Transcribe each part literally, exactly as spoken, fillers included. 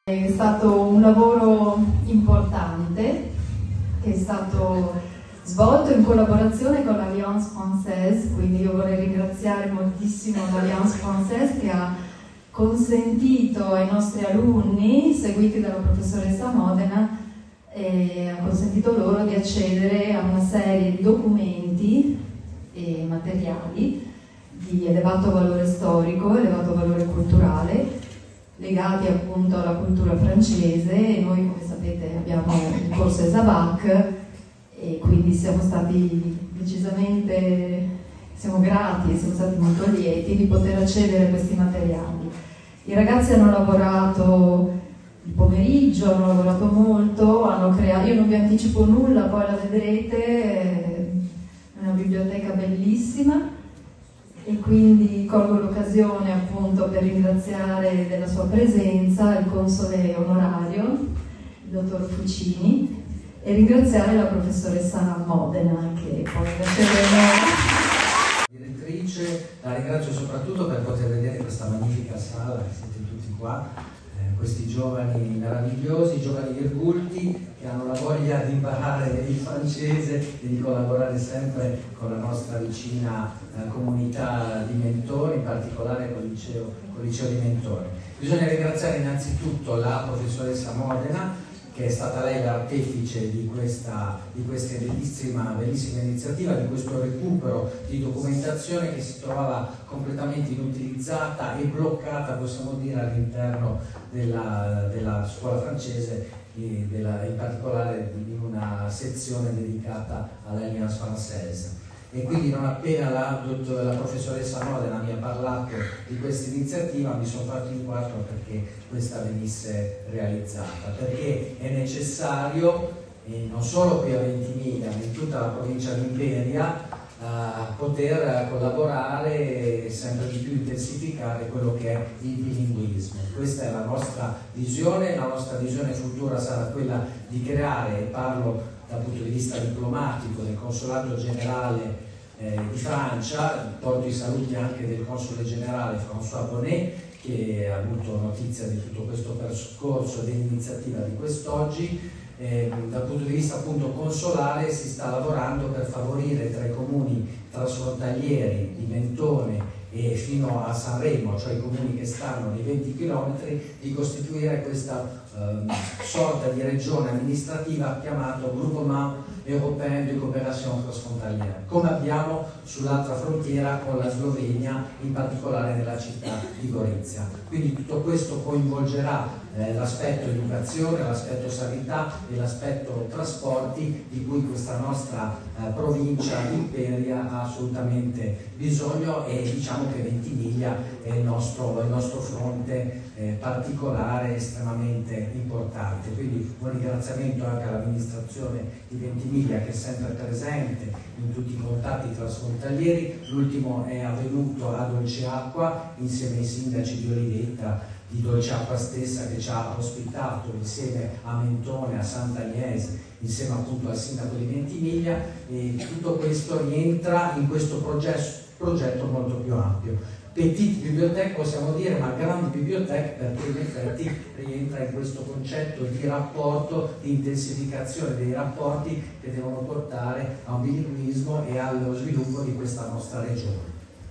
È stato un lavoro importante che è stato svolto in collaborazione con l'Alliance Française, quindi io vorrei ringraziare moltissimo l'Alliance Française che ha consentito ai nostri alunni, seguiti dalla professoressa Modena, e ha consentito loro di accedere a una serie di documenti e materiali di elevato valore storico, elevato valore culturale, legati appunto alla cultura francese. E noi, come sapete, abbiamo il corso ESAVAC e quindi siamo stati decisamente, siamo grati e siamo stati molto lieti di poter accedere a questi materiali. I ragazzi hanno lavorato il pomeriggio, hanno lavorato molto, hanno creato, io non vi anticipo nulla, poi la vedrete, è una biblioteca bellissima. E quindi colgo l'occasione appunto per ringraziare della sua presenza il console onorario, il dottor Fucini, e ringraziare la professoressa Modena che poi lasceremo. Direttrice, la ringrazio soprattutto per poter vedere questa magnifica sala, siete tutti qua, eh, questi giovani meravigliosi, giovani virgulti che hanno la voglia di imparare il francese e di collaborare sempre con la nostra vicina eh, comunità di Mentone, in particolare con il liceo, con il liceo di Mentone. Bisogna ringraziare innanzitutto la professoressa Modena, che è stata lei l'artefice di questa, di questa bellissima, bellissima iniziativa, di questo recupero di documentazione che si trovava completamente inutilizzata e bloccata, possiamo dire, all'interno della, della scuola francese, e della, in particolare in una sezione dedicata all'Alliance Française. E quindi non appena la, la professoressa Modena mi ha parlato di questa iniziativa mi sono fatto in quattro perché questa venisse realizzata, perché è necessario, eh, non solo qui a Ventimiglia, ma in tutta la provincia di Imperia, eh, poter collaborare e sempre di più intensificare quello che è il bilinguismo. Questa è la nostra visione, la nostra visione futura sarà quella di creare, e parlo dal punto di vista diplomatico, del Consolato Generale eh, di Francia, porto i saluti anche del Console Generale François Bonnet, che ha avuto notizia di tutto questo percorso e dell'iniziativa di quest'oggi. Eh, dal punto di vista appunto consolare si sta lavorando per favorire tra i comuni trasfrontalieri di Mentone e fino a Sanremo, cioè i comuni che stanno nei venti chilometri, di costituire questa eh, sorta di regione amministrativa chiamato Groupement Européen de Coopération Transfrontalière, come abbiamo sull'altra frontiera con la Slovenia, in particolare nella città di Gorizia. Quindi tutto questo coinvolgerà eh, l'aspetto educazione, l'aspetto sanità e l'aspetto trasporti di cui questa nostra eh, provincia Imperia ha assolutamente bisogno, e diciamo che Ventimiglia è il nostro, il nostro fronte eh, particolare, estremamente importante. Quindi un ringraziamento anche all'amministrazione di Ventimiglia che è sempre presente in tutti i contatti trasfrontalieri. L'ultimo è avvenuto a Dolceacqua insieme ai sindaci di Olivetta, di Dolceacqua stessa, che ci ha ospitato insieme a Mentone, a Sant'Agnese, insieme appunto al sindaco di Ventimiglia, e tutto questo rientra in questo progetto, progetto molto più ampio. Petite bibliothèque possiamo dire, ma grande bibliothèque, perché in effetti rientra in questo concetto di rapporto, di intensificazione dei rapporti che devono portare a un bilinguismo e allo sviluppo di questa nostra regione.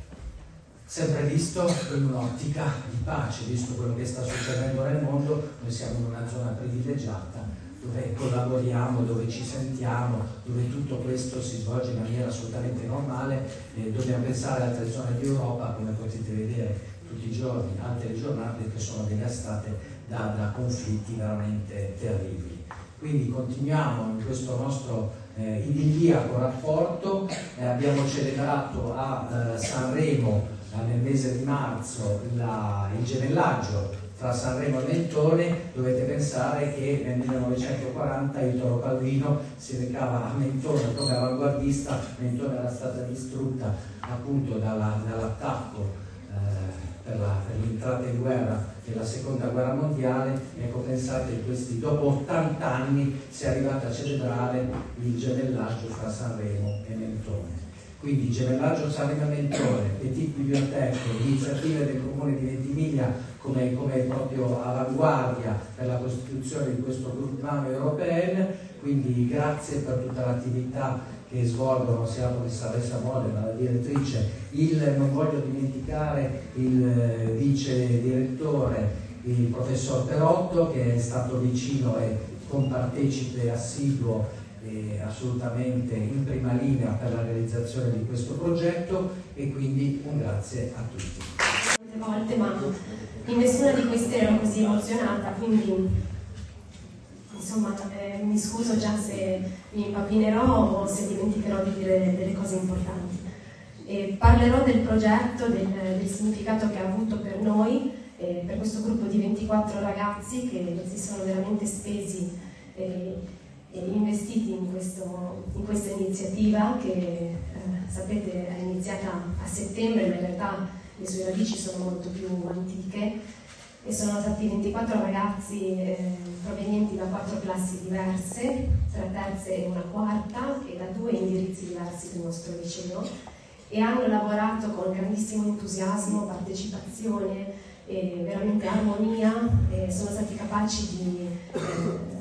Sempre visto in un'ottica di pace, visto quello che sta succedendo nel mondo, noi siamo in una zona privilegiata dove collaboriamo, dove ci sentiamo, dove tutto questo si svolge in maniera assolutamente normale. Eh, dobbiamo pensare ad altre zone di Europa, come potete vedere tutti i giorni, altre giornate che sono devastate da, da conflitti veramente terribili. Quindi continuiamo in questo nostro eh, idilliaco rapporto. Eh, abbiamo celebrato a eh, Sanremo eh, nel mese di marzo la, il gemellaggio tra Sanremo e Mentone. Dovete pensare che nel millenovecentoquaranta Italo Calvino si recava a Mentone come avanguardista. Mentone era stata distrutta appunto dall'attacco eh, per l'entrata in guerra della seconda guerra mondiale. Ecco, pensate che questi, dopo ottanta anni si è arrivati a celebrare il gemellaggio fra Sanremo e Mentone. quindi gemellaggio Salerno Mentone, Petit Bibliothèque, iniziative del Comune di Ventimiglia come, come proprio avanguardia per la costituzione di questo Groupement Européen, quindi grazie per tutta l'attività che svolgono sia la professoressa Modena, la direttrice, il, non voglio dimenticare il vice direttore, il professor Perotto, che è stato vicino e compartecipe assiduo e assolutamente in prima linea per la realizzazione di questo progetto, e quindi un grazie a tutti. Molte volte, ma in nessuna di queste ero così emozionata, quindi insomma eh, mi scuso già se mi impapinerò o se dimenticherò di dire delle cose importanti. E parlerò del progetto, del, del significato che ha avuto per noi, eh, per questo gruppo di ventiquattro ragazzi che si sono veramente spesi eh, e investiti in, questo, in questa iniziativa che eh, sapete è iniziata a settembre, ma in realtà le sue radici sono molto più antiche, e sono stati ventiquattro ragazzi eh, provenienti da quattro classi diverse, tre terze e una quarta, e da due indirizzi diversi del nostro liceo, e hanno lavorato con grandissimo entusiasmo, partecipazione e veramente armonia, e sono stati capaci di eh,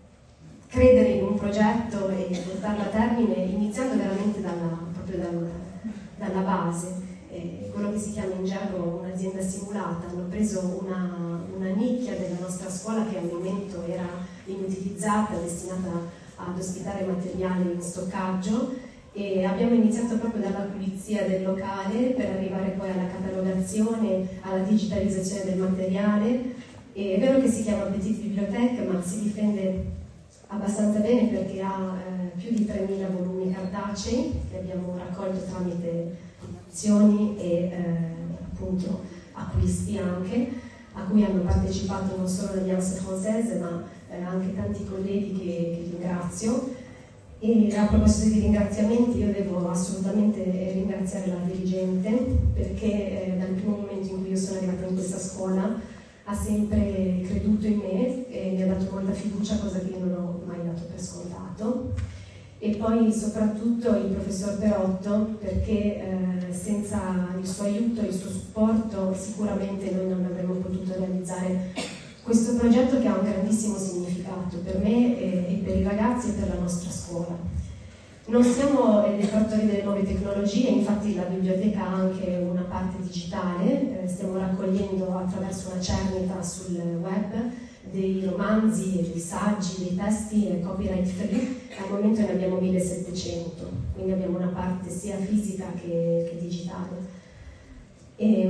credere in un progetto e portarlo a termine, iniziando veramente dalla, proprio dal, dalla base. Eh, quello che si chiama in gergo un'azienda simulata. Hanno preso una, una nicchia della nostra scuola che al momento era inutilizzata, destinata ad ospitare materiale in stoccaggio, e abbiamo iniziato proprio dalla pulizia del locale per arrivare poi alla catalogazione, alla digitalizzazione del materiale. E è vero che si chiama Petit Bibliothèque, ma si difende abbastanza bene perché ha eh, più di tremila volumi cartacei che abbiamo raccolto tramite azioni e eh, appunto acquisti anche, a cui hanno partecipato non solo l'Alliance Française ma eh, anche tanti colleghi che, che ringrazio. E a proposito di ringraziamenti, io devo assolutamente ringraziare la dirigente, perché eh, dal primo momento in cui io sono arrivata in questa scuola ha sempre creduto in me e mi ha dato molta fiducia, cosa che io non ho mai dato per scontato. E poi soprattutto il professor Perotto, perché eh, senza il suo aiuto e il suo supporto sicuramente noi non avremmo potuto realizzare questo progetto, che ha un grandissimo significato per me e, e per i ragazzi e per la nostra scuola. Non siamo dei fattori delle nuove tecnologie, infatti la biblioteca ha anche una parte digitale, eh, stiamo raccogliendo attraverso una cernita sul web dei romanzi, dei saggi, dei testi e copyright free. Al momento ne abbiamo millesettecento, quindi abbiamo una parte sia fisica che, che digitale. E,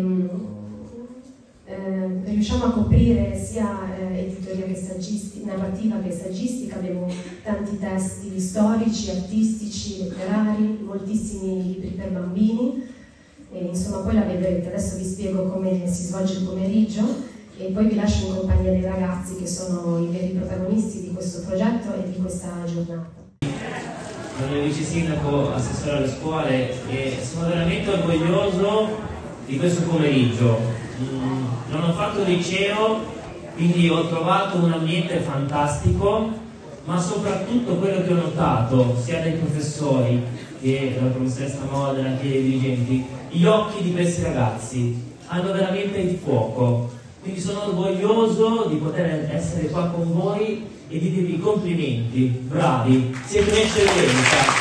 eh, riusciamo a coprire sia eh, editoria che saggistica, narrativa che saggistica. Abbiamo tanti testi storici, artistici, letterari, moltissimi libri per bambini, e insomma poi la vedrete. Adesso vi spiego come si svolge il pomeriggio e poi vi lascio in compagnia dei ragazzi che sono i veri protagonisti di questo progetto e di questa giornata. Sono il vice sindaco, assessore alle scuole, e sono veramente orgoglioso di questo pomeriggio. Mm, non ho fatto liceo, quindi ho trovato un ambiente fantastico, ma soprattutto quello che ho notato sia dai professori che dalla professoressa Modena che dai dirigenti, gli occhi di questi ragazzi hanno veramente il fuoco. Quindi sono orgoglioso di poter essere qua con voi e di dirvi complimenti, bravi, siete un'eccellenza.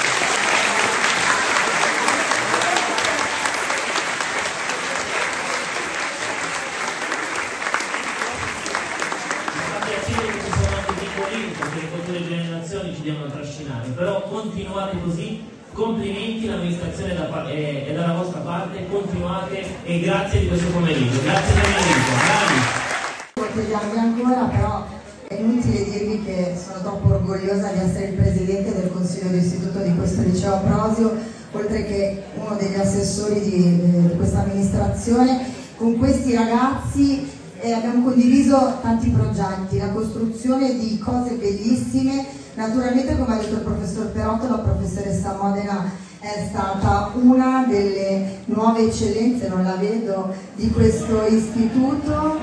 Perché le future generazioni ci devono trascinare, però continuate così, complimenti, l'amministrazione è, è dalla vostra parte, continuate e grazie di questo pomeriggio, grazie per l'invito, bravi! Potrei darvi ancora, però è inutile dirvi che sono troppo orgogliosa di essere il presidente del consiglio d'istituto di questo liceo Ambrosio, oltre che uno degli assessori di, di questa amministrazione. Con questi ragazzi Eh, abbiamo condiviso tanti progetti, la costruzione di cose bellissime. Naturalmente, come ha detto il professor Perotto, la professoressa Modena è stata una delle nuove eccellenze, non la vedo, di questo istituto,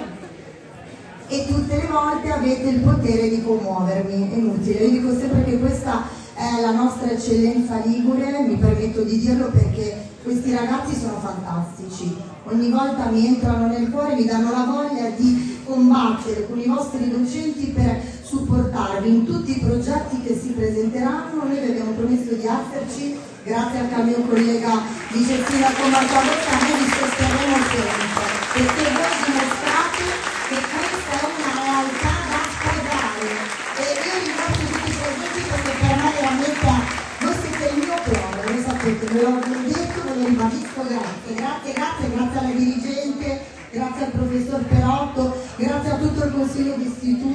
e tutte le volte avete il potere di commuovermi. È inutile, io dico sempre che questa è la nostra eccellenza ligure, mi permetto di dirlo perché questi ragazzi sono fantastici, ogni volta mi entrano nel cuore, mi danno la voglia di combattere con i vostri docenti per supportarvi in tutti i progetti che si presenteranno. Noi vi abbiamo promesso di esserci, grazie anche al mio collega di Cestina Combattavocca, noi vi sosterremo sempre, perché voi dimostrate che questa è una realtà da sposare. E io ringrazio tutti i progetti perché per me veramente voi siete il mio cuore, lo sapete, ve l'ho detto, ve lo ribadisco, grazie, grazie, grazie, grazie alla dirigente, grazie al professor Perotto, grazie a tutto il consiglio d'istituto.